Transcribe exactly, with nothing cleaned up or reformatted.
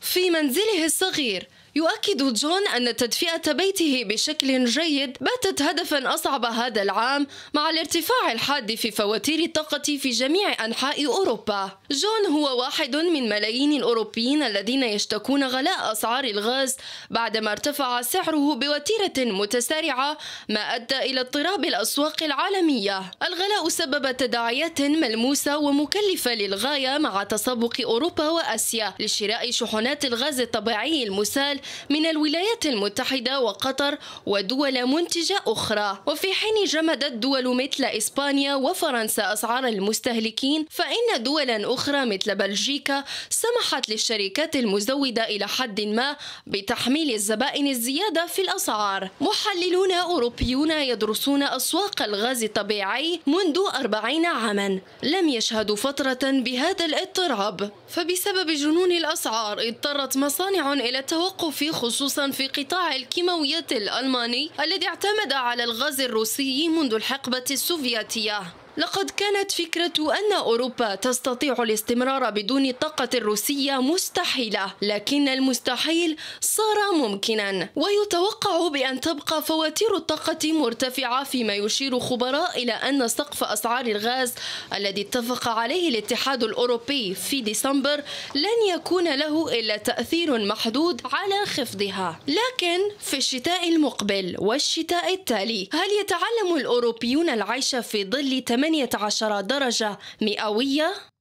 في منزله الصغير. يؤكد جون أن تدفئة بيته بشكل جيد باتت هدفا أصعب هذا العام مع الارتفاع الحاد في فواتير الطاقة في جميع أنحاء أوروبا. جون هو واحد من ملايين الأوروبيين الذين يشتكون غلاء أسعار الغاز بعدما ارتفع سعره بوتيرة متسارعة، ما أدى إلى اضطراب الأسواق العالمية. الغلاء سبب تداعيات ملموسة ومكلفة للغاية مع تسابق أوروبا وآسيا لشراء شحنات الغاز الطبيعي المسال من الولايات المتحدة وقطر ودول منتجة أخرى. وفي حين جمدت دول مثل إسبانيا وفرنسا أسعار المستهلكين، فإن دولا أخرى مثل بلجيكا سمحت للشركات المزودة إلى حد ما بتحميل الزبائن الزيادة في الأسعار. محللون أوروبيون يدرسون أسواق الغاز الطبيعي منذ أربعين عاما لم يشهدوا فترة بهذا الاضطراب، فبسبب جنون الأسعار اضطرت مصانع إلى التوقف، خصوصا في قطاع الكيماويات الألماني الذي اعتمد على الغاز الروسي منذ الحقبة السوفيتية. لقد كانت فكرة أن أوروبا تستطيع الاستمرار بدون الطاقة الروسية مستحيلة، لكن المستحيل صار ممكنا، ويتوقع بأن تبقى فواتير الطاقة مرتفعة، فيما يشير خبراء إلى أن سقف أسعار الغاز الذي اتفق عليه الاتحاد الأوروبي في ديسمبر لن يكون له إلا تأثير محدود على خفضها. لكن في الشتاء المقبل والشتاء التالي، هل يتعلم الأوروبيون العيش في ظل ثمانية عشر درجة مئوية؟